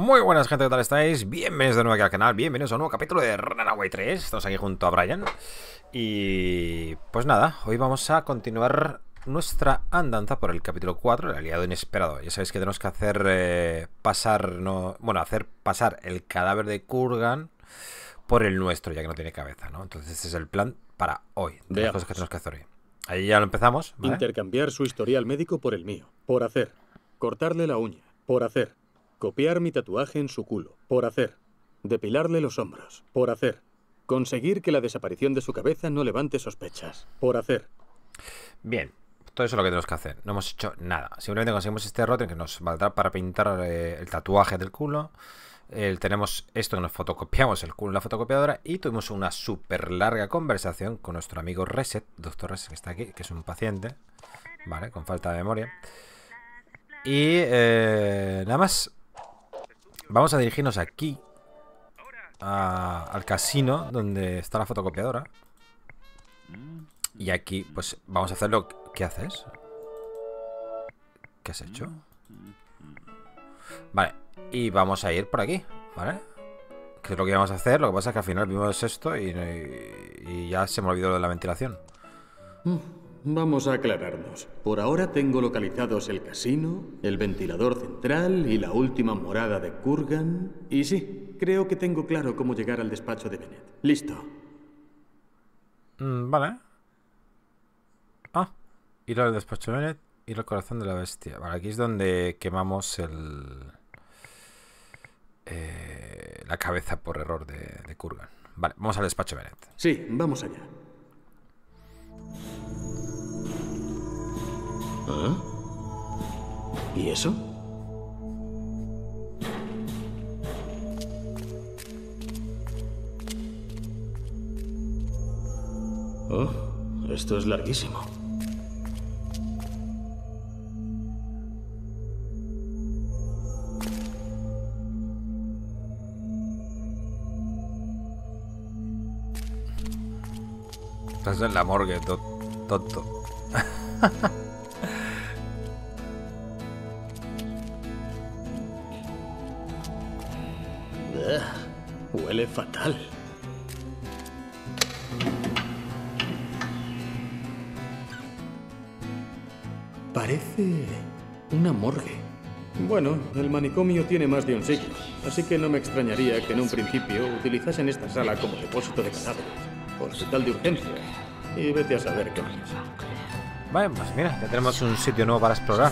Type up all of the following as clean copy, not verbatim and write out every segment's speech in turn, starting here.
Muy buenas gente, ¿qué tal estáis? Bienvenidos de nuevo aquí al canal, bienvenidos a un nuevo capítulo de Runaway 3. Estamos aquí junto a Brian. Y pues nada, hoy vamos a continuar nuestra andanza por el capítulo 4, el aliado inesperado. Ya sabéis que tenemos que hacer hacer pasar el cadáver de Kurgan por el nuestro, ya que no tiene cabeza, ¿no? Entonces este es el plan para hoy, de las cosas que tenemos que hacer hoy. Ahí ya lo empezamos, ¿vale? Intercambiar su historial médico por el mío. Por hacer. Cortarle la uña. Por hacer. Copiar mi tatuaje en su culo. Por hacer. Depilarle los hombros. Por hacer. Conseguir que la desaparición de su cabeza no levante sospechas. Por hacer. Bien, todo eso es lo que tenemos que hacer. No hemos hecho nada. Simplemente conseguimos este rótulo que nos valdrá para pintar el tatuaje del culo. Tenemos esto que nos fotocopiamos el culo en la fotocopiadora. Y tuvimos una súper larga conversación con nuestro amigo Reset, doctor Reset, que está aquí, que es un paciente, ¿vale? Con falta de memoria. Y nada más. Vamos a dirigirnos aquí al casino donde está la fotocopiadora. Y aquí, pues, vamos a hacer lo que... ¿Qué haces? ¿Qué has hecho? Vale, y vamos a ir por aquí, ¿vale? Que es lo que íbamos a hacer. Lo que pasa es que al final vimos esto y ya se me olvidó de la ventilación. Vamos a aclararnos. Por ahora tengo localizados el casino, el ventilador central y la última morada de Kurgan. Y sí, creo que tengo claro cómo llegar al despacho de Bennett. Listo. Vale. Ah, ir al despacho de Bennett, ir al corazón de la bestia. Vale, aquí es donde quemamos la cabeza por error de Kurgan. Vale, vamos al despacho de Bennett. Sí, vamos allá. ¿Ah? ¿Y eso? Oh, esto es larguísimo. Estás en la morgue, tonto. Huele fatal. Parece una morgue. Bueno, el manicomio tiene más de un siglo, así que no me extrañaría que en un principio utilizasen esta sala como depósito de cadáveres, hospital de urgencia, y vete a saber qué más. Vale, pues mira, ya tenemos un sitio nuevo para explorar.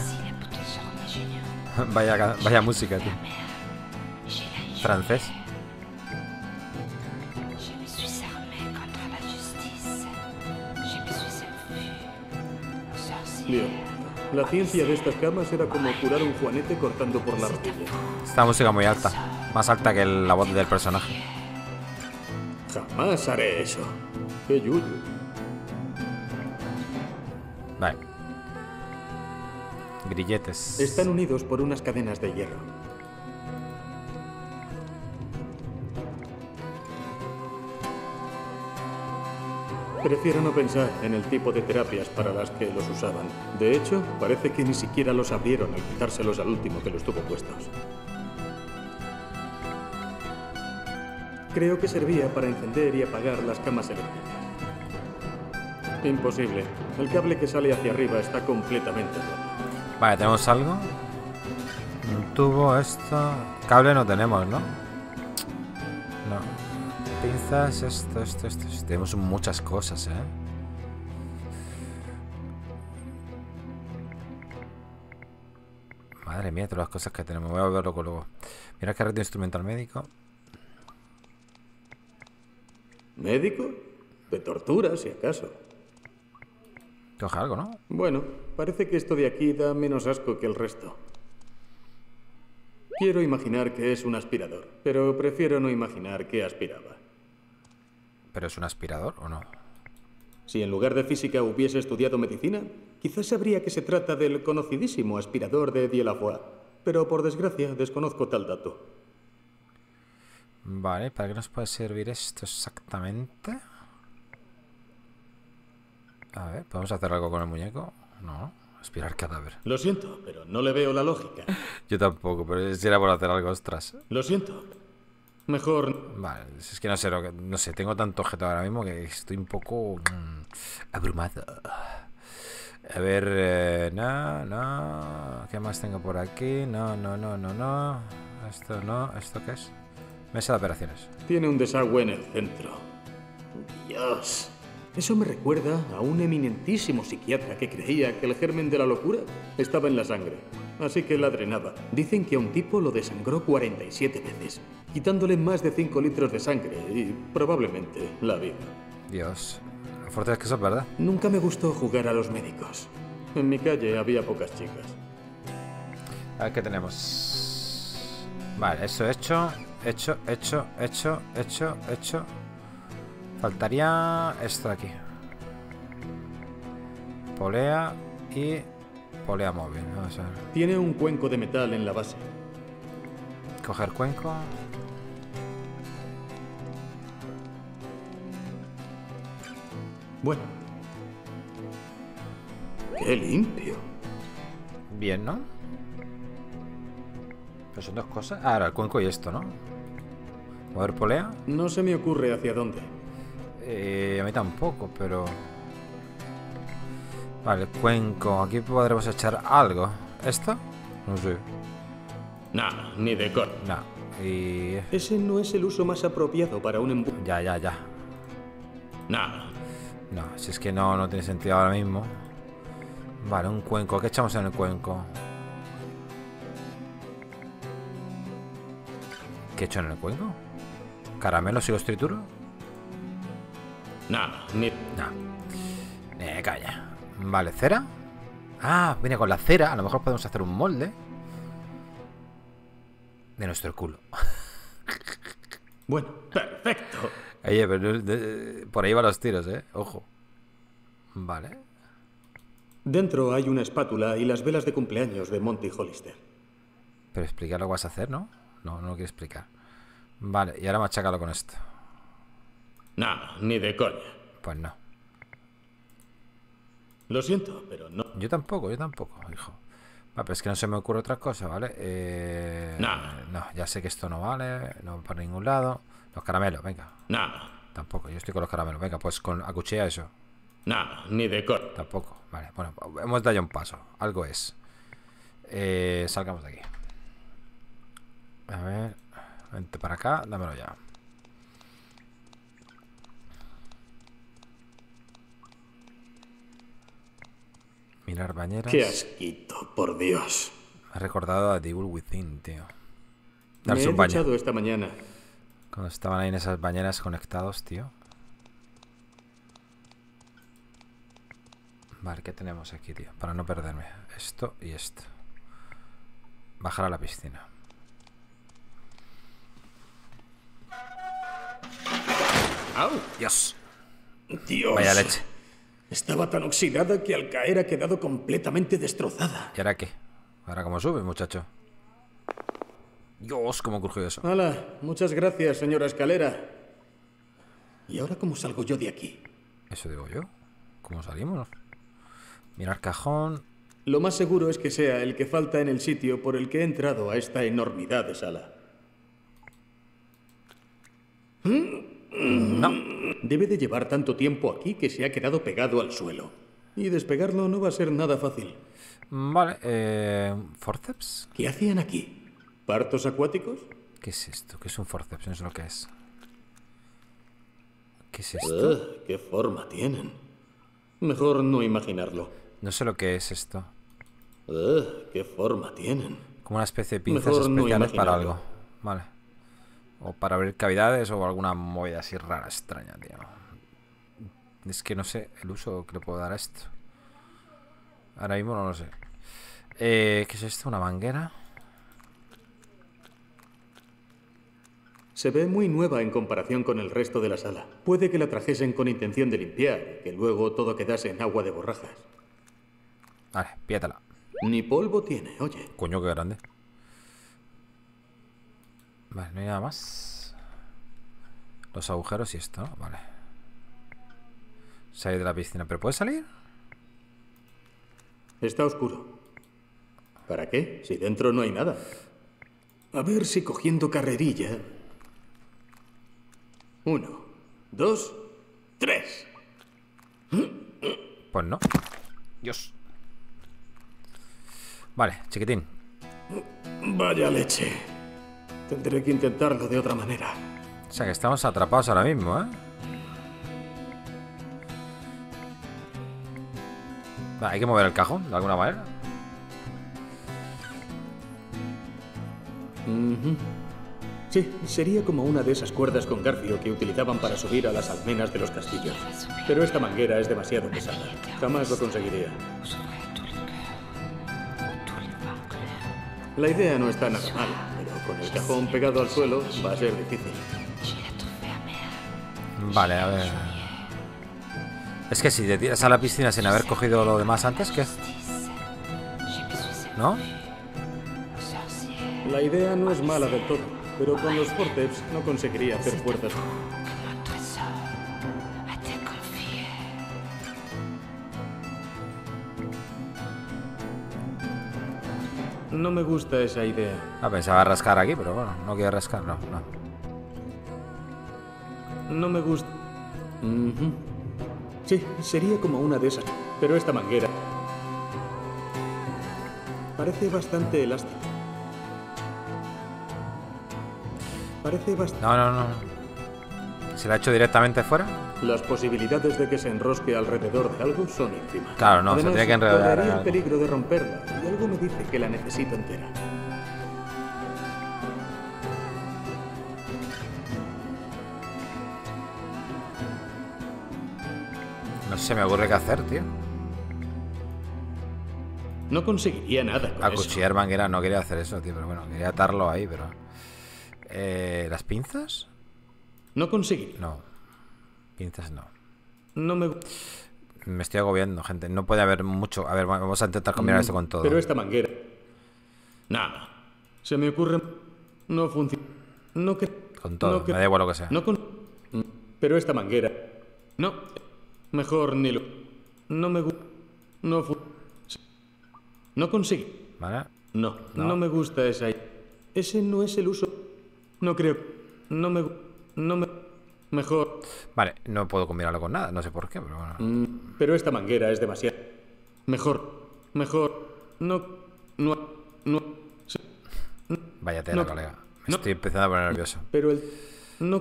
Vaya música, tío. Francés. Leon, la ciencia de estas camas era como curar un juanete cortando por la rodilla. Esta música muy alta. Más alta que la voz del personaje. Jamás haré eso. ¡Qué yuyu! Vale. Grilletes. Están unidos por unas cadenas de hierro. Prefiero no pensar en el tipo de terapias para las que los usaban. De hecho, parece que ni siquiera los abrieron al quitárselos al último que los tuvo puestos. Creo que servía para encender y apagar las camas eléctricas. Imposible. El cable que sale hacia arriba está completamente roto. Vale, ¿tenemos algo? Un tubo, esto... Cable no tenemos, ¿no? No. Pinzas, esto. Tenemos muchas cosas, ¿eh? Madre mía, todas las cosas que tenemos. Voy a verlo luego. Mira, carrete instrumental médico. ¿Médico? De tortura, si acaso. Coge algo, ¿no? Bueno, parece que esto de aquí da menos asco que el resto. Quiero imaginar que es un aspirador, pero prefiero no imaginar qué aspiraba. ¿Pero es un aspirador o no? Si en lugar de física hubiese estudiado medicina, quizás sabría que se trata del conocidísimo aspirador de Dieulafoy, pero por desgracia desconozco tal dato. Vale, ¿para qué nos puede servir esto exactamente? A ver, ¿podemos hacer algo con el muñeco? No, Aspirar cadáver. Lo siento, pero no le veo la lógica. Yo tampoco, pero si era por hacer algo, ostras. Lo siento. Mejor... Vale, es que no sé, no sé, tengo tanto objeto ahora mismo que estoy un poco abrumado. A ver, no. ¿Qué más tengo por aquí? No. Esto no. ¿Esto qué es? Mesa de operaciones. Tiene un desagüe en el centro. Dios. Eso me recuerda a un eminentísimo psiquiatra que creía que el germen de la locura estaba en la sangre. Así que la drenaba. Dicen que a un tipo lo desangró 47 veces, quitándole más de 5 litros de sangre y probablemente la vida. Dios. Lo fuerte es que eso es verdad. Nunca me gustó jugar a los médicos. En mi calle había pocas chicas. A ver qué tenemos. Vale, eso hecho. Hecho. Faltaría esto de aquí. Polea y polea móvil. Vamos a ver. Tiene un cuenco de metal en la base. Coger cuenco. Bueno. ¡Qué limpio! Bien, ¿no? Pero son dos cosas. Ah, ahora el cuenco y esto, ¿no? Mover polea. No se me ocurre hacia dónde. A mí tampoco, pero... Vale, el cuenco. Aquí podremos echar algo. ¿Esto? No sé. Nah, ni de cor. Nah. Y... Ese no es el uso más apropiado para un embudo. Ya. Nah. No, si es que no tiene sentido ahora mismo. Vale, un cuenco. ¿Qué echamos en el cuenco? ¿Qué he hecho en el cuenco? ¿Caramelos y los trituro? Nah, ni... Nah. Calla. Vale, ¿cera? Ah, viene con la cera. A lo mejor podemos hacer un molde de nuestro culo. Bueno, perfecto. Oye, pero por ahí van los tiros, ojo. Vale. Dentro hay una espátula y las velas de cumpleaños de Monty Hollister. Pero explicar lo que vas a hacer, ¿no? No lo quiero explicar. Vale, y ahora machácalo con esto. Nah, ni de coña. Pues no. Lo siento, pero no. Yo tampoco, hijo. Vale, pero es que no se me ocurre otra cosa, ¿vale? Nah. No, ya sé que esto no vale. No va por ningún lado. Los caramelos, venga. Nah. Tampoco, yo estoy con los caramelos. Venga, pues con acuchilla eso. Nah, ni de coña. Tampoco. Vale, bueno, hemos dado ya un paso. Algo es. Salgamos de aquí. A ver. Vente para acá, dámelo ya. Mirar bañeras. Qué asquito, por Dios. Me ha recordado a Devil Within, tío. Me Darse he un baño. duchado esta mañana. Cuando estaban ahí en esas bañeras conectados, tío. Vale, ¿qué tenemos aquí, tío? Para no perderme. Esto y esto. Bajar a la piscina. ¡Au! Dios. Dios. Vaya leche. Estaba tan oxidada que al caer ha quedado completamente destrozada. ¿Y ahora qué? ¿Ahora cómo sube, muchacho? Dios, cómo crujió eso. Hala, muchas gracias, señora escalera. ¿Y ahora cómo salgo yo de aquí? Eso digo yo. ¿Cómo salimos? Mirar cajón. Lo más seguro es que sea el que falta en el sitio por el que he entrado a esta enormidad de sala. No. Debe de llevar tanto tiempo aquí que se ha quedado pegado al suelo. Y despegarlo no va a ser nada fácil. Vale, ¿forceps? ¿Qué hacían aquí? ¿Partos acuáticos? ¿Qué es esto? ¿Qué es un forceps? No sé lo que es. ¿Qué es esto? ¿Qué forma tienen? Mejor no imaginarlo. No sé lo que es esto. ¿Qué forma tienen? Como una especie de pinzas Mejor no especiales para imaginarlo. algo. Vale. O para abrir cavidades o alguna movida así rara, extraña, tío. Es que no sé el uso que le puedo dar a esto. Ahora mismo no lo sé. ¿Qué es esto? ¿Una manguera? Se ve muy nueva en comparación con el resto de la sala. Puede que la trajesen con intención de limpiar, que luego todo quedase en agua de borrajas. Vale, píatela. Ni polvo tiene, oye. Coño, qué grande. Vale, no hay nada más. Los agujeros y esto, ¿no? Vale. Salir de la piscina. ¿Pero puede salir? Está oscuro. ¿Para qué? Si dentro no hay nada. A ver si cogiendo carrerilla... 1, 2, 3. Pues no. Dios. Vale, chiquitín. Vaya leche. Tendré que intentarlo de otra manera. O sea que estamos atrapados ahora mismo, ¿eh? Vale, hay que mover el cajón de alguna manera. Sí, sería como una de esas cuerdas con garfio que utilizaban para subir a las almenas de los castillos. Pero esta manguera es demasiado pesada. Jamás lo conseguiría. La idea no está nada mal, pero con el cajón pegado al suelo va a ser difícil. Vale, a ver. Es que si te tiras a la piscina sin haber cogido lo demás antes, ¿qué? ¿No? La idea no es mala del todo, pero con los forceps no conseguiría hacer fuerzas. No me gusta esa idea. Ah, pensaba rascar aquí, pero bueno, no quiero rascar, no. No me gusta. Sí, sería como una de esas. Pero esta manguera parece bastante elástica. Parece bastante... No. ¿Se la ha hecho directamente fuera? Las posibilidades de que se enrosque alrededor de algo son ínfimas. Claro, no, además, se tiene que enredar. correría el peligro de romperla, y algo me dice que la necesito entera. No se me ocurre qué hacer, tío. No conseguiría nada con Acuchillar manguera, no quería hacer eso, tío, pero bueno, quería atarlo ahí, pero... ¿Las pinzas? No conseguiría. No. Pinzas no. No me... Me estoy agobiando, gente. No puede haber mucho. A ver, vamos a intentar combinar esto con todo. Pero esta manguera... Nada. Se me ocurre... No funciona... No que... Con todo, no que... me da igual lo que sea. No con... Pero esta manguera... No. Mejor ni lo... No me gusta... No No conseguí. ¿Vale? No me gusta esa... Ese no es el uso... No creo... No me... Mejor... Vale, no puedo combinarlo con nada. No sé por qué, pero bueno. Pero esta manguera es demasiado... Mejor... No... Vaya tela, colega. Me estoy empezando a poner nervioso. Pero el... No...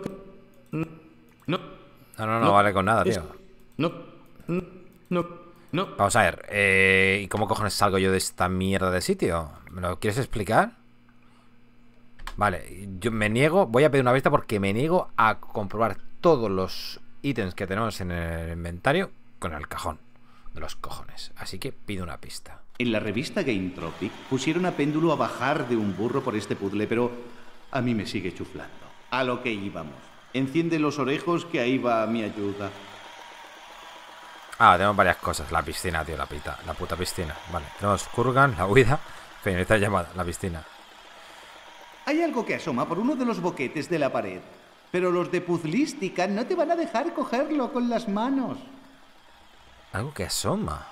No vale con nada, tío. No. Vamos a ver. ¿Y cómo cojones salgo yo de esta mierda de sitio? ¿Me lo quieres explicar? Vale, yo me niego. Voy a pedir una vista porque me niego a comprobar todos los ítems que tenemos en el inventario con el cajón de los cojones. Así que pido una pista. En la revista Game Tropic pusieron a Péndulo a bajar de un burro por este puzzle, pero a mí me sigue chuflando. A lo que íbamos. Enciende los orejos que ahí va mi ayuda. Ah, tenemos varias cosas. La piscina, tío, la puta piscina. Vale, tenemos Kurgan, la huida. Finaliza llamada, la piscina. Hay algo que asoma por uno de los boquetes de la pared, pero los de Puzzlística no te van a dejar cogerlo con las manos. Algo que asoma.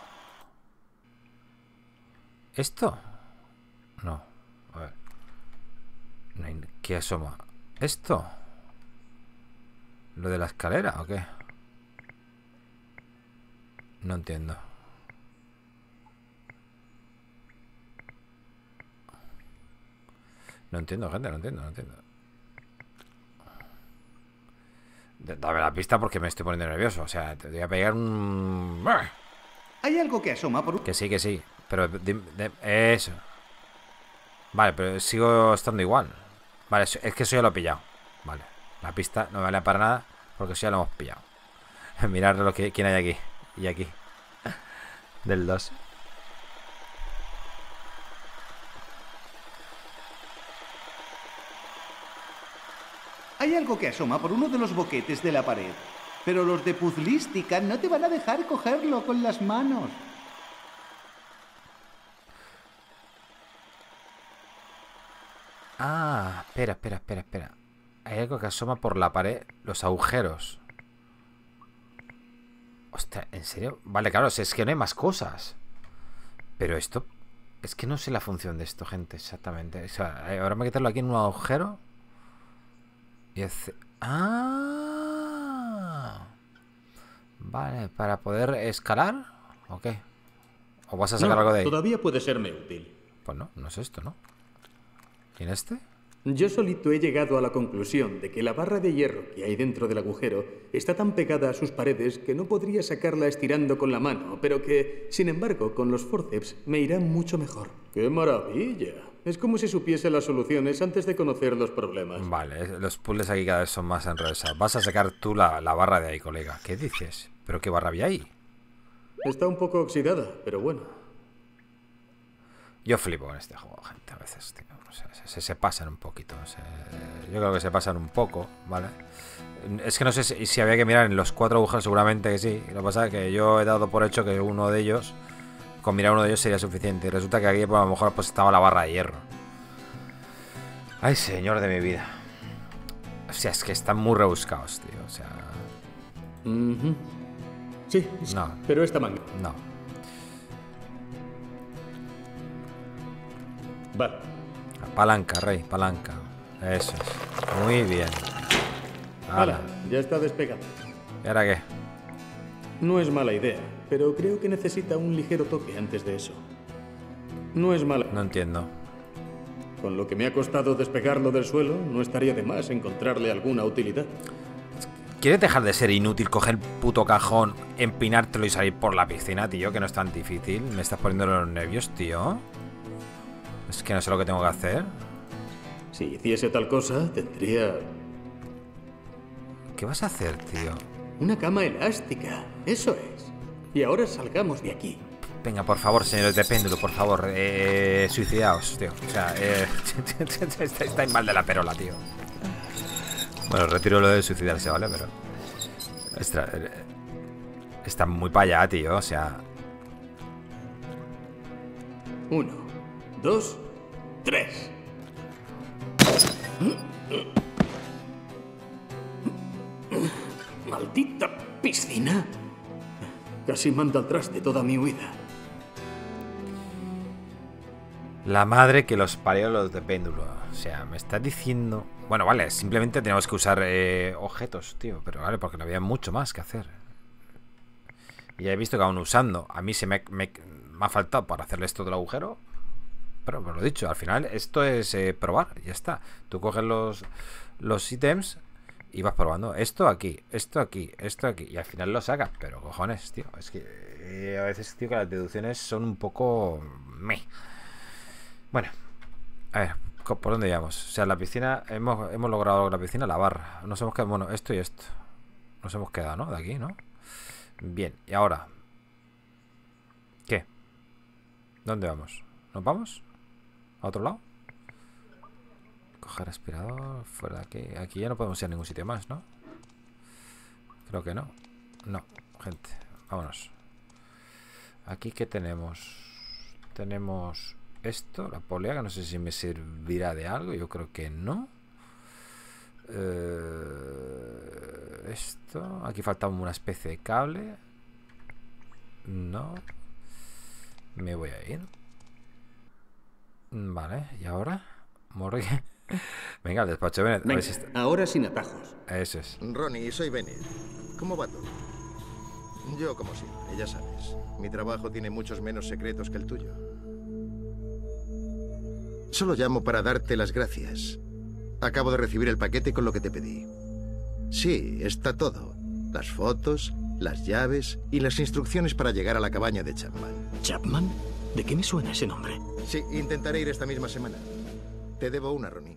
¿Esto? No. A ver. ¿Qué asoma? ¿Esto? ¿Lo de la escalera o qué? No entiendo. No entiendo, gente, no entiendo. Dame la pista porque me estoy poniendo nervioso. O sea, te voy a pegar un... Hay algo que asoma por... Que sí. Pero eso. Vale, pero sigo estando igual. Vale, es que eso ya lo he pillado. Vale, la pista no vale para nada porque eso ya lo hemos pillado. Mirad quién hay aquí y aquí. Del 2. Hay algo que asoma por uno de los boquetes de la pared, pero los de Puzzlística no te van a dejar cogerlo con las manos. Ah, espera. Hay algo que asoma por la pared, los agujeros. Ostras, ¿en serio? Vale, claro, es que no hay más cosas. Pero esto... Es que no sé la función de esto, gente, exactamente. O sea, ahora me quitarlo aquí en un agujero. Y hace... ¡Ah! Vale, ¿para poder escalar? ¿O qué? ¿O vas a sacar algo de ahí? Todavía puede serme útil. Pues no, no es esto, ¿no? ¿Y en este? Yo solito he llegado a la conclusión de que la barra de hierro que hay dentro del agujero está tan pegada a sus paredes que no podría sacarla estirando con la mano, pero que, sin embargo, con los forceps me irá mucho mejor. ¡Qué maravilla! Es como si supiese las soluciones antes de conocer los problemas. Vale, los puzzles aquí cada vez son más enrevesados. Vas a sacar tú la barra de ahí, colega. ¿Qué dices? ¿Pero qué barra había ahí? Está un poco oxidada, pero bueno. Yo flipo con este juego, gente, a veces, tío. O sea, se pasan un poquito. O sea, yo creo que se pasan un poco, ¿vale? Es que no sé si había que mirar en los 4 agujeros, seguramente que sí. Lo que pasa es que yo he dado por hecho que uno de ellos, con mirar uno de ellos sería suficiente. Y resulta que aquí, pues, a lo mejor, pues estaba la barra de hierro. Ay, señor de mi vida. O sea, es que están muy rebuscados, tío. O sea... Sí, no. Pero esta manga. No. Vale. Palanca, rey, palanca. Eso es. Muy bien. Hala, ya está despegado. ¿Y ahora qué? No es mala idea, pero creo que necesita un ligero toque antes de eso. No es mala. No entiendo. Con lo que me ha costado despegarlo del suelo, no estaría de más encontrarle alguna utilidad. ¿Quieres dejar de ser inútil, coger el puto cajón, empinártelo y salir por la piscina, tío? Que no es tan difícil. Me estás poniendo los nervios, tío. Es que no sé lo que tengo que hacer. Si hiciese tal cosa, tendría... ¿Qué vas a hacer, tío? Una cama elástica, eso es. Y ahora salgamos de aquí. Venga, por favor, señores de péndulo, por favor, suicidaos, tío. O sea, estáis mal de la perola, tío. Bueno, retiro lo de suicidarse, ¿vale? Pero... está muy para allá, tío, o sea... 1, 2, 3. ¡Maldita piscina! Casi manda al traste toda mi huida. La madre que los parió los de péndulo. O sea, me estás diciendo... Bueno, vale, simplemente tenemos que usar objetos, tío. Pero vale, porque no había mucho más que hacer. Y ya he visto que aún usando, a mí se me ha faltado para hacerle esto del agujero. Pero lo he dicho, al final esto es probar, ya está. Tú coges los ítems y vas probando. Esto aquí, esto aquí, esto aquí. Y al final lo sacas. Pero cojones, tío. Es que a veces, tío, que las deducciones son un poco... Bueno, a ver, ¿por dónde íbamos? O sea, la piscina, hemos logrado la piscina, la barra. Nos hemos quedado, bueno, esto y esto. Nos hemos quedado, ¿no? De aquí, ¿no? Bien, y ahora, ¿qué? ¿Dónde vamos? ¿Nos vamos? ¿A otro lado? Coger aspirador, fuera de aquí. Aquí ya no podemos ir a ningún sitio más, ¿no? Creo que no. No, gente, vámonos. Aquí, ¿qué tenemos? Tenemos esto, la polea, que no sé si me servirá de algo. Yo creo que no. Esto, aquí falta una especie de cable. No. Me voy a ir. Vale, ¿y ahora? Morgue. Venga, al despacho, Bennett. Venga, ahora sin atajos. Eso es. Ronnie, soy Bennett. ¿Cómo va todo? Yo, como siempre, ya sabes. Mi trabajo tiene muchos menos secretos que el tuyo. Solo llamo para darte las gracias. Acabo de recibir el paquete con lo que te pedí. Sí, está todo. Las fotos, las llaves y las instrucciones para llegar a la cabaña de Chapman. ¿Chapman? ¿De qué me suena ese nombre? Sí, intentaré ir esta misma semana. Te debo una, Ronnie.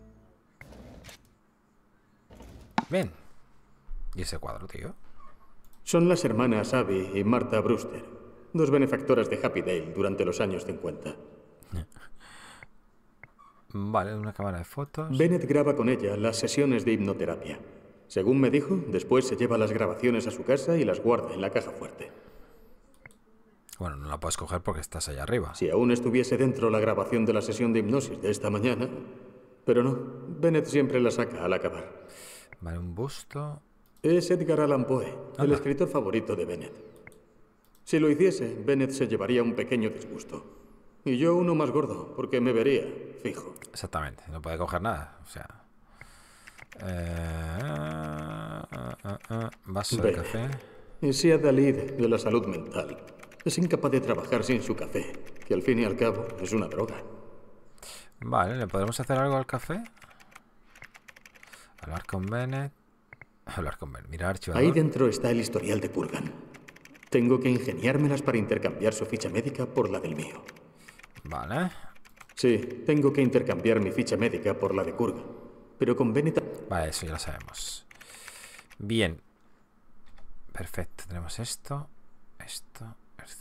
Bien. ¿Y ese cuadro, tío? Son las hermanas Abby y Martha Brewster, dos benefactoras de Happy Dale durante los años 50. Vale, una cámara de fotos. Bennett graba con ella las sesiones de hipnoterapia. Según me dijo, después se lleva las grabaciones a su casa y las guarda en la caja fuerte. Bueno, no la puedes coger porque estás allá arriba. Si aún estuviese dentro la grabación de la sesión de hipnosis de esta mañana... Pero no, Bennett siempre la saca al acabar. Vale, un busto. Es Edgar Allan Poe, el escritor favorito de Bennett. Si lo hiciese, Bennett se llevaría un pequeño disgusto. Y yo uno más gordo, porque me vería, fijo. Exactamente, no puede coger nada. O sea. Vaso de Ve, café. ese Dalid de la salud mental es incapaz de trabajar sin su café, que al fin y al cabo es una droga. Vale, ¿le podemos hacer algo al café? Hablar con Bennett. Hablar con Bennett. Mirar archivador. Ahí dentro está el historial de Kurgan. Tengo que ingeniármelas para intercambiar su ficha médica por la del mío. Vale. Sí, tengo que intercambiar mi ficha médica por la de Kurgan. Pero con Bennett... Vale, eso ya lo sabemos. Bien. Perfecto. Tenemos esto. Esto.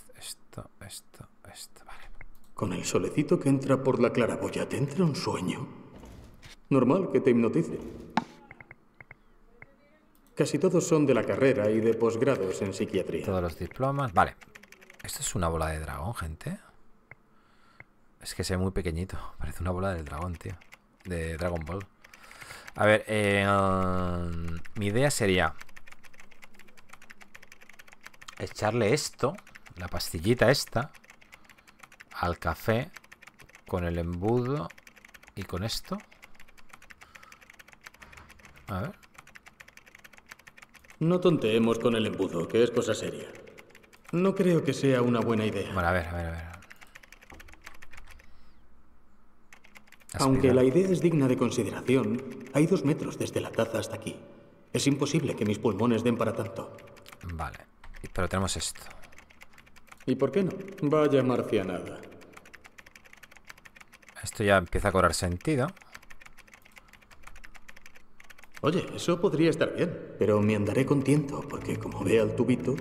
Vale. Con el solecito que entra por la claraboya, ¿te entra un sueño? Normal que te hipnotice. Casi todos son de la carrera y de posgrados en psiquiatría. Todos los diplomas. Vale. Esto es una bola de dragón, gente. Es que se ve muy pequeñito. Parece una bola del dragón, tío. De Dragon Ball. A ver, mi idea sería echarle esto, la pastillita esta, al café con el embudo y con esto. A ver. No tonteemos con el embudo, que es cosa seria. No creo que sea una buena idea. Bueno, a ver. Aunque la idea es digna de consideración, hay 2 metros desde la taza hasta aquí. Es imposible que mis pulmones den para tanto. Vale, pero tenemos esto. ¿Y por qué no? Vaya marcianada. Esto ya empieza a cobrar sentido. Oye, eso podría estar bien. Pero me andaré con tiento, porque como vea el tubito...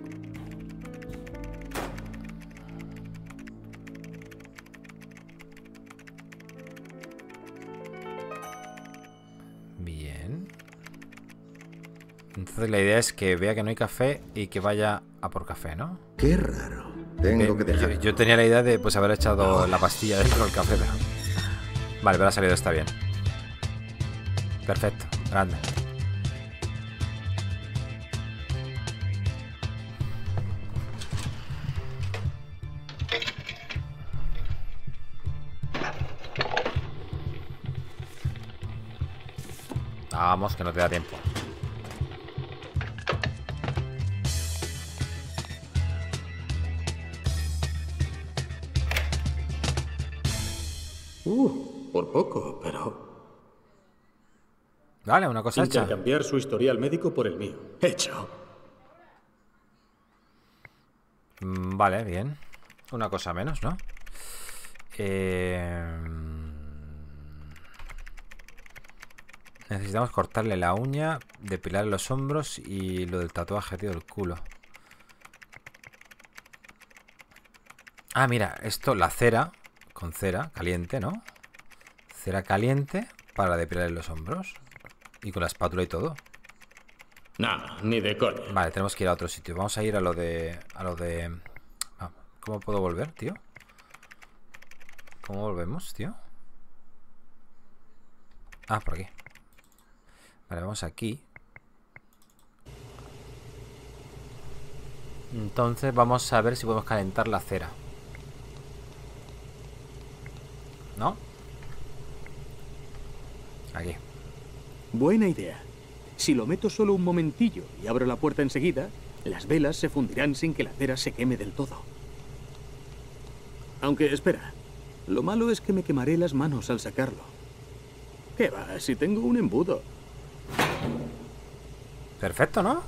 Bien. Entonces la idea es que vea que no hay café y que vaya a por café, ¿no? Qué raro. Tengo que dejar. Yo tenía la idea de pues haber echado la pastilla dentro del café, pero... Vale, pero ha salido, está bien. Perfecto, grande. Vamos, que no te da tiempo. Por poco, pero... Vale, una cosa hecha. Intercambiar su historial médico por el mío. Hecho. Vale, bien. Una cosa menos, ¿no? Necesitamos cortarle la uña, depilar los hombros y lo del tatuaje, tío, del culo. Ah, mira, esto, la cera, con cera caliente, ¿no? Cera caliente para depilar los hombros. Y con la espátula y todo. No, ni de coña. Vale, tenemos que ir a otro sitio. Vamos a ir a lo de... ¿Cómo puedo volver, tío? ¿Cómo volvemos, tío? Ah, por aquí. Vale, vamos aquí. Entonces vamos a ver si podemos calentar la cera. ¿No? Aquí. Buena idea. Si lo meto solo un momentillo y abro la puerta enseguida, las velas se fundirán sin que la cera se queme del todo. Aunque, espera. Lo malo es que me quemaré las manos al sacarlo. ¿Qué va? Si tengo un embudo. Perfecto, ¿no?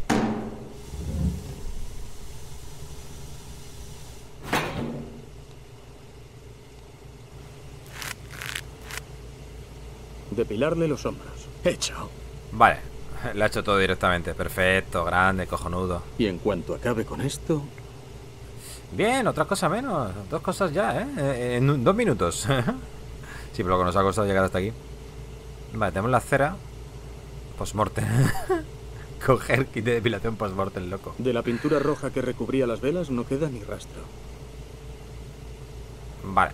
Depilarle los hombros. Hecho. Vale, lo ha hecho todo directamente. Perfecto, grande, cojonudo. Y en cuanto acabe con esto... Bien, otra cosa menos. 2 cosas ya, ¿eh? En 2 minutos. Sí, pero lo que nos ha costado llegar hasta aquí. Vale, tenemos la cera. Postmortem. Coger kit de depilación postmortem, loco. De la pintura roja que recubría las velas no queda ni rastro. Vale.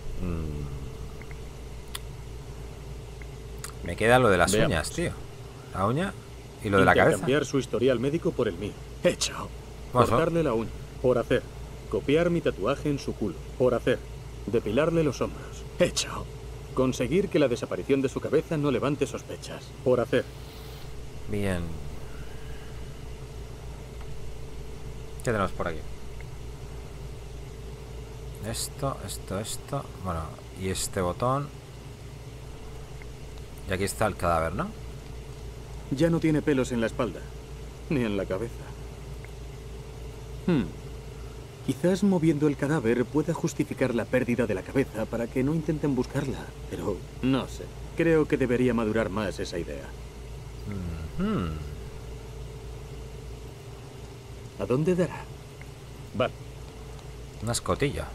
Me queda lo de las Veamos. uñas, tío. La uña y lo de la cabeza. Cambiar su historial médico por el mío. Hecho. Vamos, Cortarle la uña. Por hacer. Copiar mi tatuaje en su culo. Por hacer. Depilarle los hombros. Hecho. Conseguir que la desaparición de su cabeza no levante sospechas. Por hacer. Bien. ¿Qué tenemos por aquí? Esto. Bueno, y este botón. Y aquí está el cadáver, ¿no? Ya no tiene pelos en la espalda. Ni en la cabeza. Quizás moviendo el cadáver pueda justificar la pérdida de la cabeza para que no intenten buscarla. Pero no sé. Creo que debería madurar más esa idea. ¿A dónde dará? Vale. Una escotilla.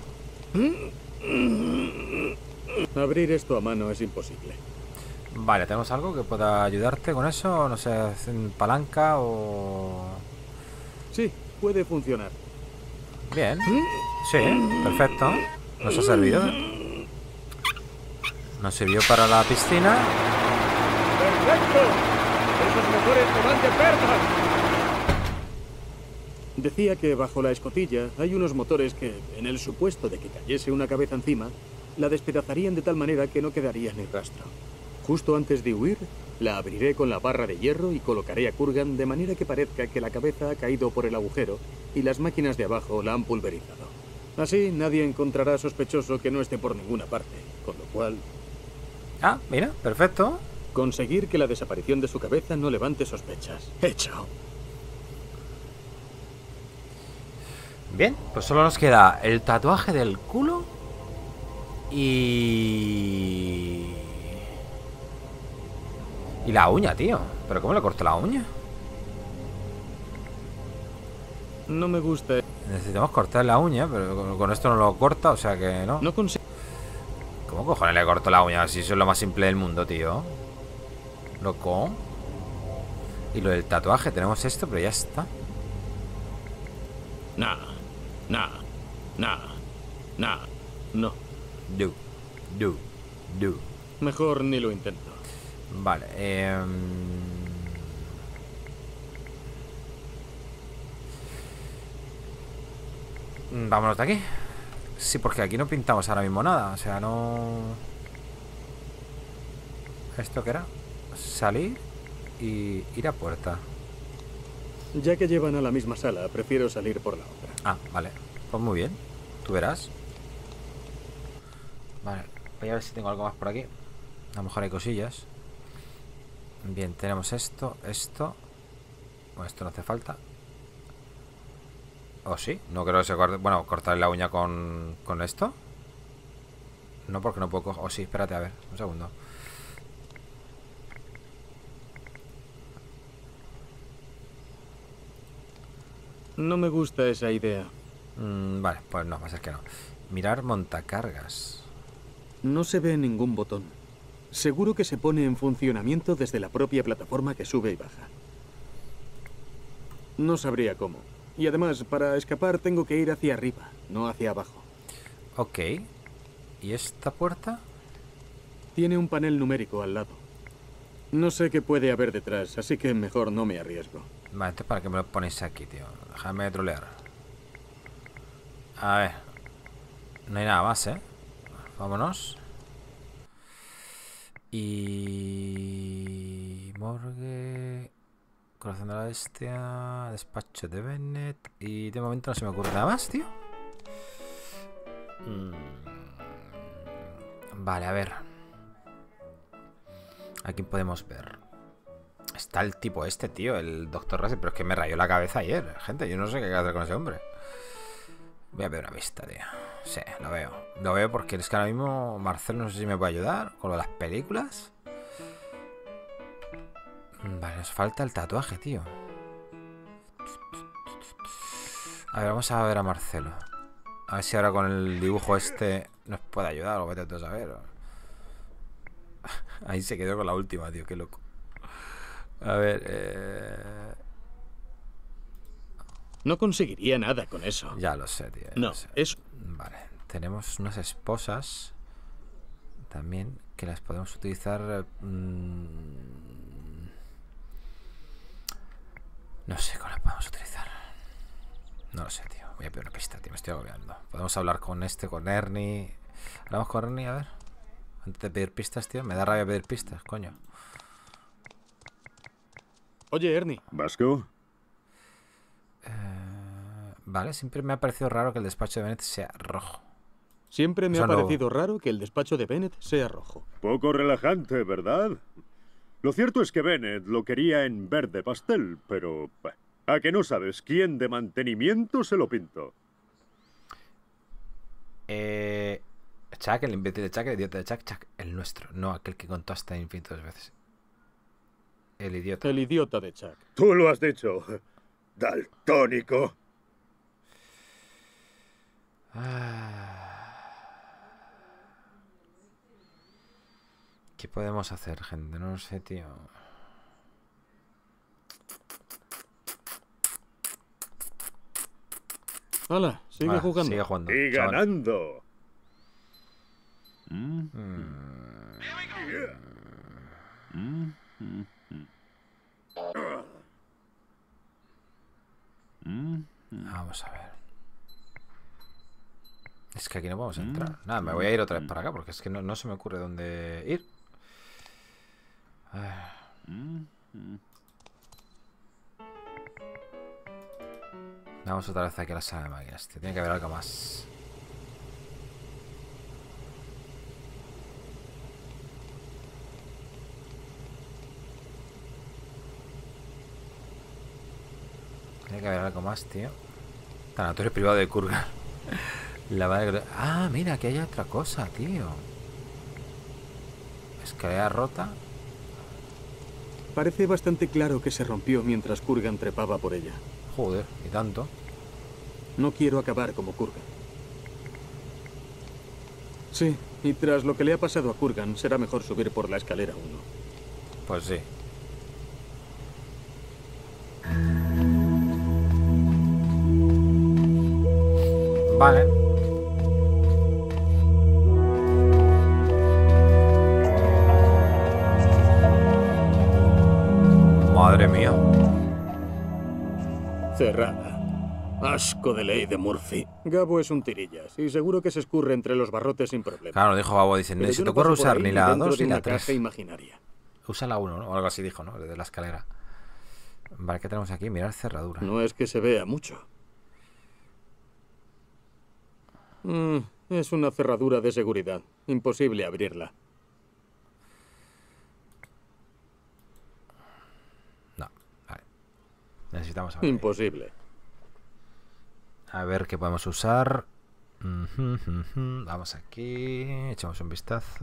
Abrir esto a mano es imposible. Vale, ¿tenemos algo que pueda ayudarte con eso? No sé, palanca o... Sí, puede funcionar. Bien. Sí, perfecto. Nos ha servido. Nos sirvió para la piscina. ¡Perfecto! ¡Esos motores no van de perlas! Decía que bajo la escotilla hay unos motores que, en el supuesto de que cayese una cabeza encima, la despedazarían de tal manera que no quedaría ni rastro. Justo antes de huir, la abriré con la barra de hierro y colocaré a Kurgan de manera que parezca que la cabeza ha caído por el agujero y las máquinas de abajo la han pulverizado. Así nadie encontrará sospechoso que no esté por ninguna parte, con lo cual... Ah, mira, perfecto. Conseguir que la desaparición de su cabeza no levante sospechas. Hecho. Bien, pues solo nos queda el tatuaje del culo y la uña, tío. ¿Pero cómo le corto la uña? No me gusta. Necesitamos cortar la uña, pero con esto no lo corta, o sea que no. No consigo. ¿Cómo cojones le corto la uña? Si eso es lo más simple del mundo, tío. Loco. Y lo del tatuaje, tenemos esto, pero ya está. No. Do. Mejor ni lo intento. Vale, vámonos de aquí. Sí, porque aquí no pintamos ahora mismo nada. O sea, no... ¿Esto qué era? Salir y ir a puerta. Ya que llevan a la misma sala, prefiero salir por la otra. Ah, vale. Pues muy bien. Tú verás. Vale, voy a ver si tengo algo más por aquí. A lo mejor hay cosillas. Bien, tenemos esto. Bueno, esto no hace falta. ¿O sí? No creo que se corte. Bueno, cortar la uña con esto. No, porque no puedo coger. O sí, espérate, a ver, un segundo. No me gusta esa idea. Vale, pues no, va a ser que no. Mirar montacargas. No se ve ningún botón. Seguro que se pone en funcionamiento desde la propia plataforma que sube y baja. No sabría cómo. Y además, para escapar tengo que ir hacia arriba, no hacia abajo. Ok. ¿Y esta puerta? Tiene un panel numérico al lado. No sé qué puede haber detrás, así que mejor no me arriesgo. Vale, entonces ¿para qué me lo ponéis aquí, tío? Déjame de trolear. A ver. No hay nada más, ¿eh? Vámonos. Y... morgue... Corazón de la bestia... Despacho de Bennett... Y de momento no se me ocurre nada más, tío. Vale, a ver. ¿A quién podemos ver? Está el tipo este, tío, el Dr. Russell. Pero es que me rayó la cabeza ayer, gente. Yo no sé qué hacer con ese hombre. Voy a ver una vista, tío. Sí, lo veo. Lo veo porque es que ahora mismo Marcel no sé si me puede ayudar con lo de las películas. Vale, nos falta el tatuaje, tío. A ver, vamos a ver a Marcelo. A ver si ahora con el dibujo este nos puede ayudar o vete tú a saber. Ahí se quedó con la última, tío, qué loco. A ver, No conseguiría nada con eso. ya lo sé, tío. No, lo sé. eso. Vale, tenemos unas esposas también que las podemos utilizar. No sé cómo las podemos utilizar. No lo sé, tío. Voy a pedir una pista, tío. Me estoy agobiando. Podemos hablar con Ernie. Vamos con Ernie, a ver. Antes de pedir pistas, tío. Me da rabia pedir pistas, coño. Oye, Ernie. ¿Vasco? Vale, siempre me ha parecido raro que el despacho de Bennett sea rojo. Siempre me Eso ha no- parecido raro que el despacho de Bennett sea rojo. Poco relajante, ¿verdad? Lo cierto es que Bennett lo quería en verde pastel, pero... ¿a que no sabes quién de mantenimiento se lo pintó? Chuck, el imbécil de Chuck, el idiota de Chuck, Chuck, el nuestro, no aquel que contó hasta infinitas veces. El idiota. El idiota de Chuck. Tú lo has dicho. Daltónico. ¿Qué podemos hacer, gente? No lo sé, tío. Hala, sigue jugando. Sigue jugando. Y chaval. ganando. Vamos a ver. Es que aquí no podemos entrar. Nada, me voy a ir otra vez para acá porque es que no se me ocurre dónde ir. Vamos otra vez aquí a la sala de máquinas. Tiene que haber algo más. Tiene que haber algo más, tío. Tanatorio privado de Kurgan. La madre que... Ah, mira, aquí hay otra cosa, tío. Escalera rota. Parece bastante claro que se rompió mientras Kurgan trepaba por ella. Joder, y tanto. No quiero acabar como Kurgan. Sí, y tras lo que le ha pasado a Kurgan, será mejor subir por la escalera 1. Pues sí. Vale. Madre mía. Cerrada. Asco de ley de Murphy. Gabo es un tirillas y seguro que se escurre entre los barrotes sin problema. Claro, dijo Gabo, dicen, Pero si yo te no ocurre paso por usar ahí ni la dentro 2 de ni la una caja 3. imaginaria. Usa la 1, ¿no? O algo así dijo, ¿no? De la escalera. Vale, ¿qué tenemos aquí? Mirar cerradura. No es que se vea mucho. Es una cerradura de seguridad. Imposible abrirla. No, vale. Necesitamos abrir. Imposible. A ver qué podemos usar. Vamos aquí. Echamos un vistazo.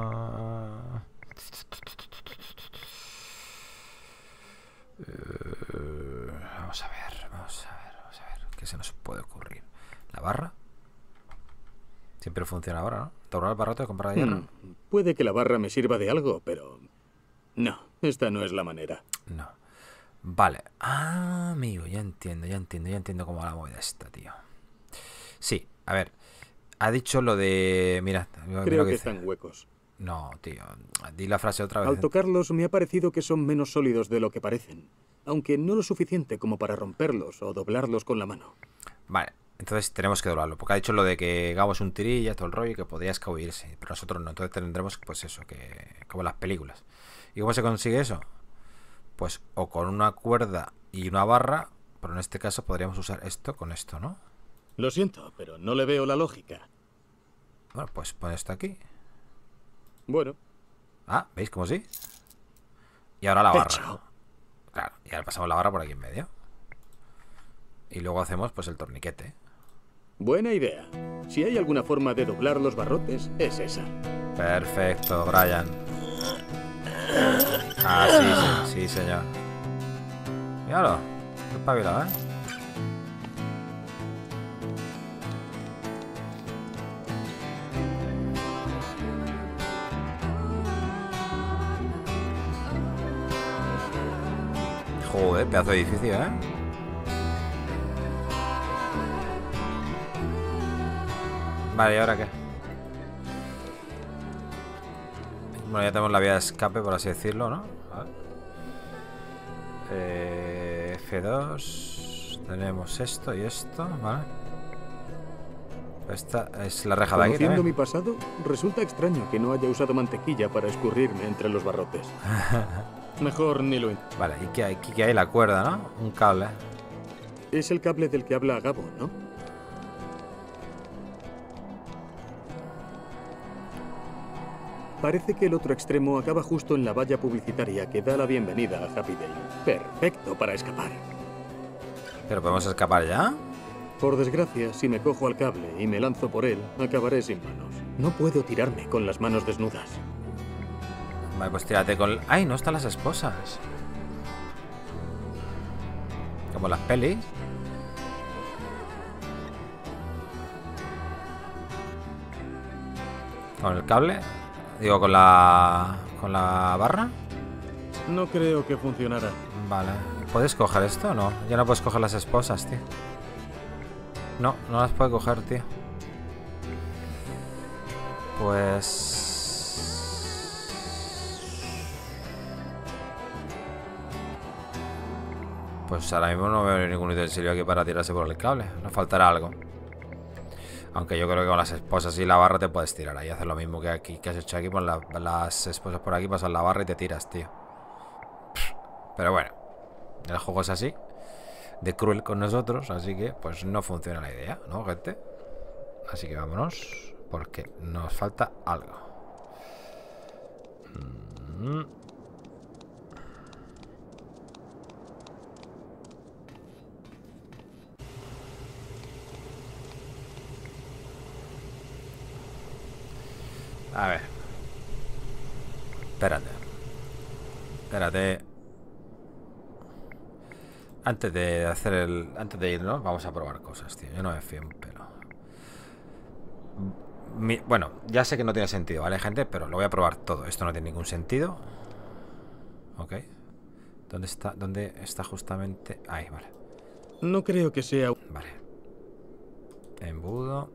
Vamos a ver, vamos a ver, vamos a ver. ¿Qué se nos puede ocurrir? ¿La barra? Siempre funciona ahora, ¿no? Doblar el barrote de comprar de hierro. Puede que la barra me sirva de algo, pero... No, esta no es la manera. No. Vale. Ah, amigo, ya entiendo cómo va la movida esta, tío. Sí, a ver. Ha dicho lo de... Mira, mira Creo lo que dice. están huecos. No, tío. Di la frase otra vez. Al tocarlos me ha parecido que son menos sólidos de lo que parecen. Aunque no lo suficiente como para romperlos o doblarlos con la mano. Vale, entonces tenemos que doblarlo. Porque ha dicho lo de que Gabo es un tirilla, todo el rollo, y que podría escabullirse. Pero nosotros no. Entonces tendremos, pues eso, que como las películas. ¿Y cómo se consigue eso? Pues o con una cuerda y una barra. Pero en este caso podríamos usar esto con esto, ¿no? Lo siento, pero no le veo la lógica. Bueno, pues pon esto aquí. Bueno, Ah, ¿veis cómo sí? Y ahora la barra. hecho. Claro, y ahora pasamos la barra por aquí en medio. Y luego hacemos pues el torniquete. Buena idea. Si hay alguna forma de doblar los barrotes, es esa. Perfecto, Brian. Ah, sí, sí, señor. Míralo. Qué espabilado, ¿eh? Joder, pedazo de edificio, ¿eh? Vale, ¿y ahora qué? Bueno, ya tenemos la vía de escape, por así decirlo, ¿no? A ver. F2. Tenemos esto y esto, ¿vale? Esta es la reja de aquí Conociendo mi también. pasado, resulta extraño que no haya usado mantequilla para escurrirme entre los barrotes. Mejor ni lo intento. Vale, y que hay la cuerda, ¿no? Un cable. Es el cable del que habla Gabo, ¿no? Parece que el otro extremo acaba justo en la valla publicitaria que da la bienvenida a Happy Day. Perfecto para escapar. Pero podemos escapar ya. Por desgracia, si me cojo al cable y me lanzo por él, acabaré sin manos. No puedo tirarme con las manos desnudas. Vale, pues tírate con... ¡Ay, no están las esposas! Como las pelis. ¿Con el cable? Digo, con la... ¿Con la barra? No creo que funcionara. Vale. ¿Puedes coger esto o no? Ya no puedes coger las esposas, tío. No, no las puedo coger, tío. Pues... Pues ahora mismo no veo ningún utensilio aquí para tirarse por el cable. Nos faltará algo. Aunque yo creo que con las esposas y la barra te puedes tirar ahí. Hacer lo mismo que aquí, que has hecho aquí. Pon las esposas por aquí, pasas la barra y te tiras, tío. Pero bueno. El juego es así. De cruel con nosotros. Así que pues no funciona la idea, ¿no, gente? Así que vámonos. Porque nos falta algo. A ver. Espérate. Espérate. Antes de hacer el... Antes de irnos, vamos a probar cosas, tío. Yo no me fío un pelo. Bueno, ya sé que no tiene sentido, ¿vale, gente? Pero lo voy a probar todo. Esto no tiene ningún sentido. Ok. ¿Dónde está? ¿Dónde está justamente? Ahí, vale. No creo que sea... Vale. Embudo.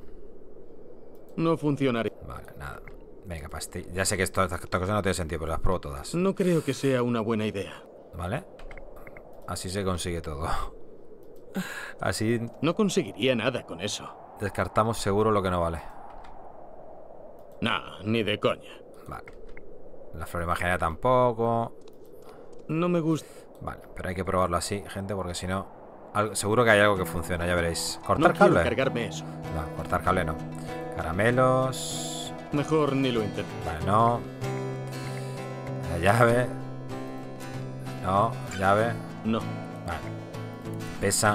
No funcionaría. Vale, nada. Venga, pastilla. Ya sé que estas cosas no tienen sentido, pero las pruebo todas. No creo que sea una buena idea. ¿Vale? Así se consigue todo. Así No conseguiría nada con eso. descartamos seguro lo que no vale. Nah, ni de coña. Vale. La flor imaginaria tampoco. No me gusta. Vale, pero hay que probarlo así, gente, porque si no... seguro que hay algo que funciona, ya veréis. No ¿Cortar quiero cable? cargarme eso. No, cortar cable no. Caramelos... Mejor ni lo intento. Vale, no. La llave... No, llave... No, Vale. Pesa...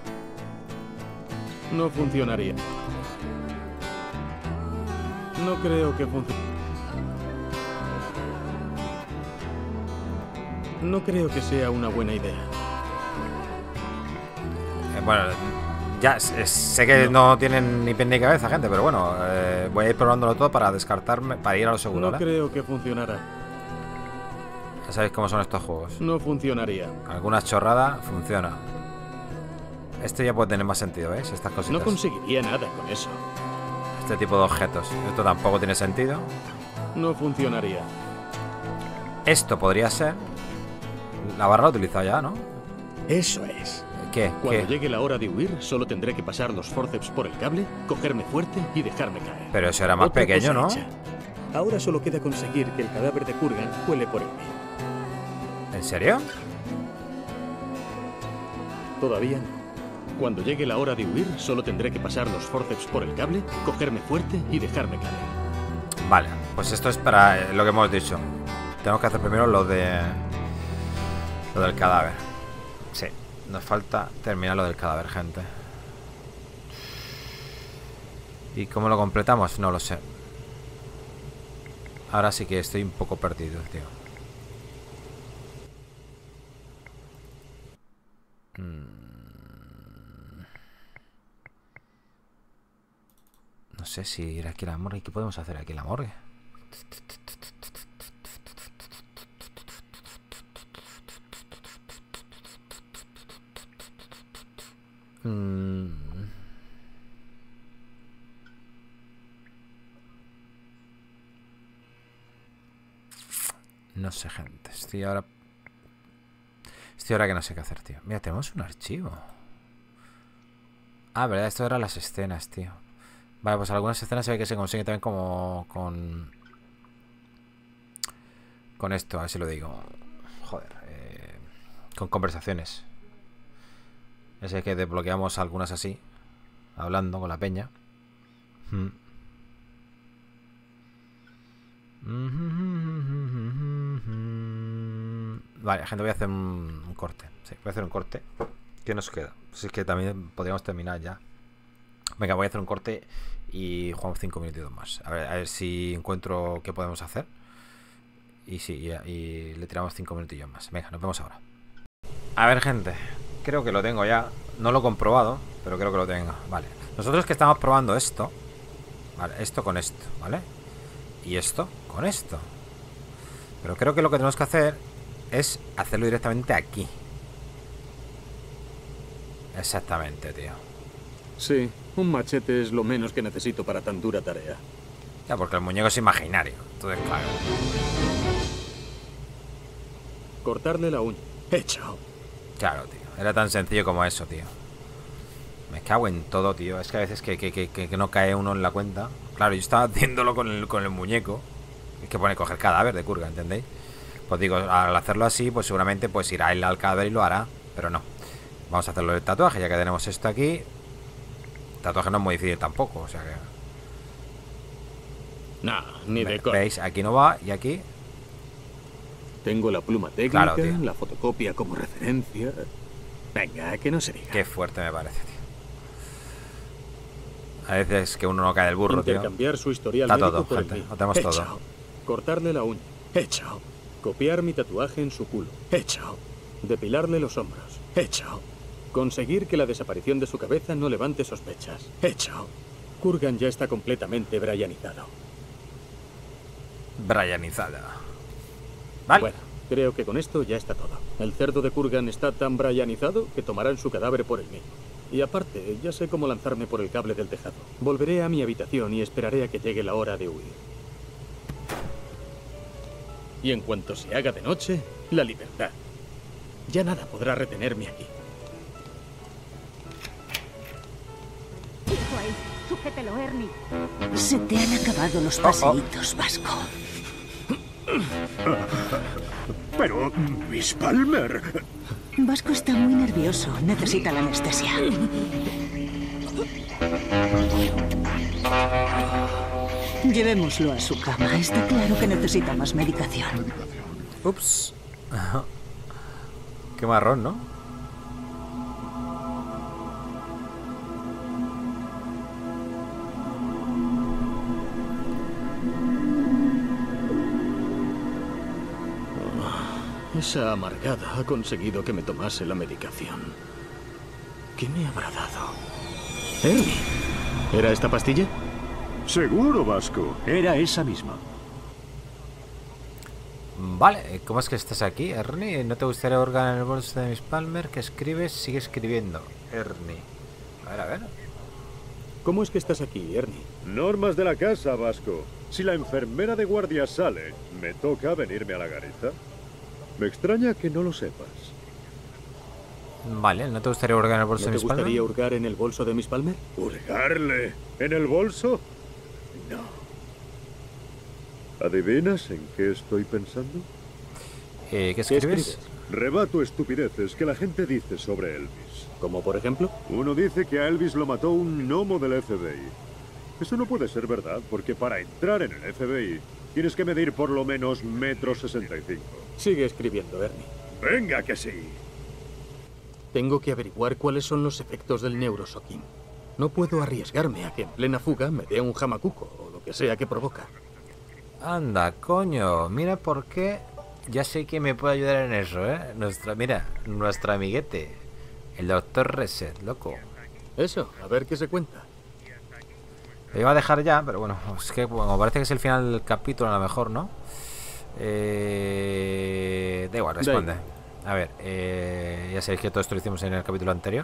no funcionaría. No creo que funcione. No creo que sea una buena idea. Bueno, ya sé que no tienen ni pie ni cabeza, gente, pero bueno, voy a ir probándolo todo para descartarme, para ir a lo seguro, No ¿vale? creo que funcionara. Ya sabéis cómo son estos juegos. No funcionaría. Alguna chorrada funciona. Este ya puede tener más sentido, ¿veis? Estas cositas. No conseguiría nada con eso. Este tipo de objetos. Esto tampoco tiene sentido. No funcionaría. Esto podría ser... La barra la he utilizado ya, ¿no? Eso es. ¿Qué? Cuando ¿Qué? llegue la hora de huir, solo tendré que pasar los forceps por el cable, cogerme fuerte y dejarme caer. Pero eso era más Otra pequeño, cosa ¿no? hecha. Ahora solo queda conseguir que el cadáver de Kurgan cuele por el mío. ¿En serio? Todavía no. Cuando llegue la hora de huir, solo tendré que pasar los forceps por el cable, cogerme fuerte y dejarme caer. Vale, pues esto es para lo que hemos dicho. Tenemos que hacer primero lo de... Lo del cadáver. Sí, nos falta terminar lo del cadáver, gente. ¿Y cómo lo completamos? No lo sé. Ahora sí que estoy un poco perdido, tío. No sé si ir aquí a la morgue. ¿Qué podemos hacer aquí en la morgue? No sé, gente. Estoy ahora que no sé qué hacer, tío. Mira, tenemos un archivo. Ah, verdad, esto eran las escenas, tío. Vale, pues algunas escenas se ve que se consiguen también como con esto, a ver si lo digo. Joder, con conversaciones. Ese que desbloqueamos algunas así, hablando con la peña. Vale, gente, voy a hacer un corte. Sí, voy a hacer un corte. ¿Qué nos queda? Pues es que también podríamos terminar ya. Venga, voy a hacer un corte y jugamos 5 minutitos más. A ver si encuentro qué podemos hacer. Y sí, y le tiramos 5 minutillos más. Venga, nos vemos ahora. A ver, gente, creo que lo tengo ya. No lo he comprobado, pero creo que lo tengo. Vale, nosotros que estamos probando esto. Vale, esto con esto, ¿vale? Y esto con esto. Pero creo que lo que tenemos que hacer es hacerlo directamente aquí. Exactamente, tío. Sí, un machete es lo menos que necesito para tan dura tarea. Ya, porque el muñeco es imaginario. Entonces, claro. Cortarle la uña. Hecho. Claro, tío. Era tan sencillo como eso, tío. Me cago en todo, tío. Es que a veces que no cae uno en la cuenta. Claro, yo estaba haciéndolo con el muñeco. Es que pone coger cadáver de Kurgan, ¿entendéis? Pues digo, al hacerlo así, pues seguramente pues irá él al cadáver y lo hará. Pero no. Vamos a hacerlo del tatuaje, ya que tenemos esto aquí. El tatuaje no es muy difícil tampoco, o sea que... No, ni de coña. ¿Veis? Aquí no va y aquí... Tengo la pluma técnica, Claro, tío. la fotocopia como referencia. Venga, que no se diga. Qué fuerte me parece, tío. A veces que uno no cae del burro, tío. Intercambiar su historial Está médico todo, por el gente. mío. Lo tenemos Hecho. todo. Cortarle la uña. Hecho. Copiar mi tatuaje en su culo. Hecho. Depilarle los hombros. Hecho. Conseguir que la desaparición de su cabeza no levante sospechas. Hecho. Kurgan ya está completamente bryanizado. Bryanizada. Vale. Bueno, creo que con esto ya está todo. El cerdo de Kurgan está tan bryanizado que tomarán su cadáver por el mismo. Y aparte, ya sé cómo lanzarme por el cable del tejado. Volveré a mi habitación y esperaré a que llegue la hora de huir. Y en cuanto se haga de noche, la libertad. Ya nada podrá retenerme aquí. Hijo ahí, sujételo, Ernie. Se te han acabado los paseitos, Vasco. Pero, Miss Palmer... Vasco está muy nervioso. Necesita la anestesia. Llevémoslo a su cama. Está claro que necesita más medicación. Ups. Qué marrón, ¿no? Esa amargada ha conseguido que me tomase la medicación. ¿Qué me habrá dado? Ernie, ¿era esta pastilla? Seguro, Vasco. Era esa misma. Vale, ¿cómo es que estás aquí, Ernie? ¿No te gustaría hurgar en el bolso de Miss Palmer? ¿Qué escribes? Sigue escribiendo, Ernie. A ver. ¿Cómo es que estás aquí, Ernie? Normas de la casa, Vasco. Si la enfermera de guardia sale, ¿me toca venirme a la garita? Me extraña que no lo sepas. Vale, ¿no te gustaría hurgar en el bolso ¿No de te Miss Palmer? gustaría hurgar en el bolso de Miss Palmer? ¿Hurgarle en el bolso? No. ¿Adivinas en qué estoy pensando? ¿Qué escribes? Rebato estupideces que la gente dice sobre Elvis. ¿Como por ejemplo? Uno dice que a Elvis lo mató un gnomo del FBI. Eso no puede ser verdad, porque para entrar en el FBI tienes que medir por lo menos 1,65 m. Sigue escribiendo, Ernie. ¡Venga que sí! Tengo que averiguar cuáles son los efectos del neuroshocking. No puedo arriesgarme a que en plena fuga me dé un jamacuco o lo que sea que provoca. Anda, coño, mira por qué. Ya sé que me puede ayudar en eso, ¿eh? Nuestro amiguete, el doctor Reset, loco. Eso, a ver qué se cuenta. Lo iba a dejar ya, pero bueno, es que como parece que es el final del capítulo, a lo mejor, ¿no? Da igual, responde. A ver, ya sabéis que todo esto lo hicimos en el capítulo anterior.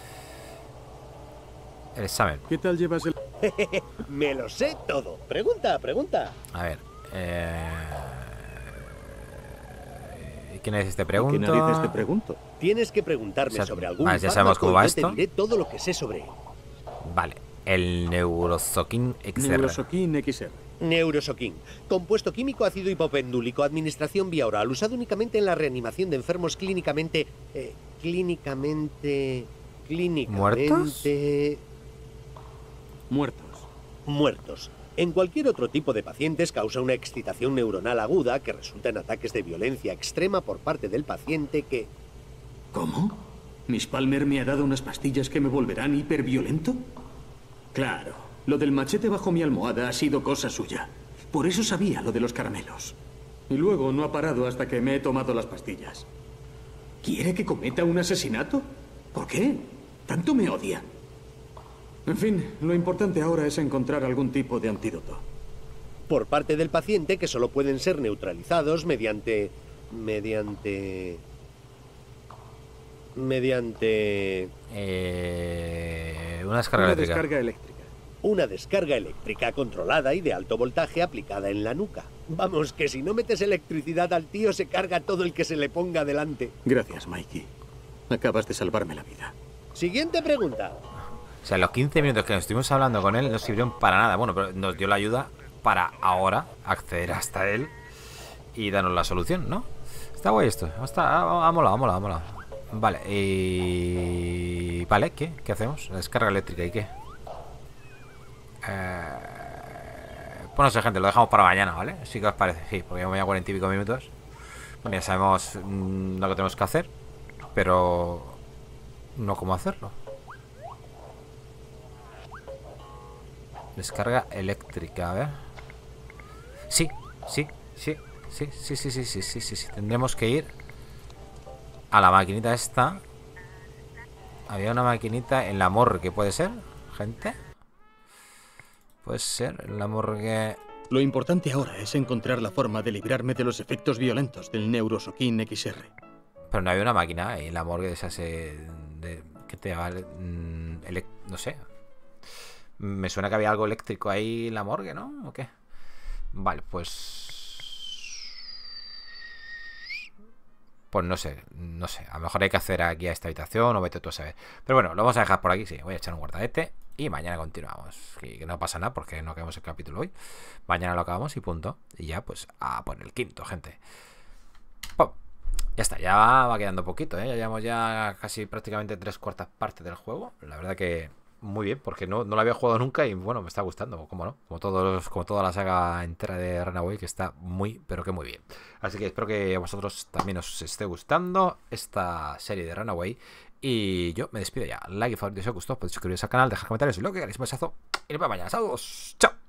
El examen. ¿Qué tal llevas el...? Me lo sé todo. Pregunta. A ver, ¿quién es este pregunto? ¿Qué narices te pregunto? Tienes que preguntarme O sea, sobre algún vale, ya sabemos fármaco cómo va y yo esto. te diré todo lo que sé sobre él. Vale, El Neurosokin XR. Neurosokin XR. Neurosokin. Compuesto químico ácido hipopendúlico. Administración vía oral. Usado únicamente en la reanimación de enfermos clínicamente... clínicamente... ¿Muertos? Muertos. En cualquier otro tipo de pacientes causa una excitación neuronal aguda que resulta en ataques de violencia extrema por parte del paciente que... ¿Cómo? ¿Miss Palmer me ha dado unas pastillas que me volverán hiperviolento? Claro, lo del machete bajo mi almohada ha sido cosa suya. Por eso sabía lo de los caramelos. Y luego no ha parado hasta que me he tomado las pastillas. ¿Quiere que cometa un asesinato? ¿Por qué? ¿Tanto me odia? En fin, lo importante ahora es encontrar algún tipo de antídoto. Por parte del paciente que solo pueden ser neutralizados mediante... Una descarga eléctrica. Una descarga eléctrica controlada y de alto voltaje aplicada en la nuca. Vamos, que si no metes electricidad al tío se carga todo el que se le ponga delante. Gracias, Mikey. Acabas de salvarme la vida. Siguiente pregunta. O sea, los 15 minutos que estuvimos hablando con él no sirvieron para nada. Bueno, pero nos dio la ayuda para ahora acceder hasta él y darnos la solución, ¿no? Está guay esto. Ha molado. Vale, y... Vale, ¿qué? ¿Qué hacemos? La descarga eléctrica, ¿y qué? Pues no sé, gente, lo dejamos para mañana, ¿vale? ¿Sí que os parece? Sí, porque ya me voy a 40 y pico minutos. Bueno, ya sabemos lo que tenemos que hacer, pero no cómo hacerlo. Descarga eléctrica, a ver. Sí. Tendremos que ir a la maquinita esta. Había una maquinita en la morgue, ¿puede ser, gente? Puede ser, en la morgue. Lo importante ahora es encontrar la forma de librarme de los efectos violentos del Neurosokin XR. Pero no había una máquina en la morgue de esas que te vale, no sé. Me suena que había algo eléctrico ahí en la morgue, ¿no? ¿O qué? Vale, pues no sé. A lo mejor hay que hacer aquí a esta habitación o vete tú a saber. Pero bueno, lo vamos a dejar por aquí, sí. Voy a echar un guardadete y mañana continuamos. Que no pasa nada porque no acabamos el capítulo hoy. Mañana lo acabamos y punto. Y ya pues a por el quinto, gente. ¡Pum! Ya está, ya va quedando poquito, ¿eh? Ya llevamos ya casi prácticamente 3/4 partes del juego. La verdad que muy bien, porque no lo había jugado nunca y bueno, me está gustando, como no, como toda la saga entera de Runaway, que está muy, pero que muy bien. Así que espero que a vosotros también os esté gustando esta serie de Runaway. Y yo me despido ya. Like y favorito si os gustó, podéis suscribiros al canal, dejar comentarios y lo que queráis. Un besazo y nos vemos mañana. Saludos, chao.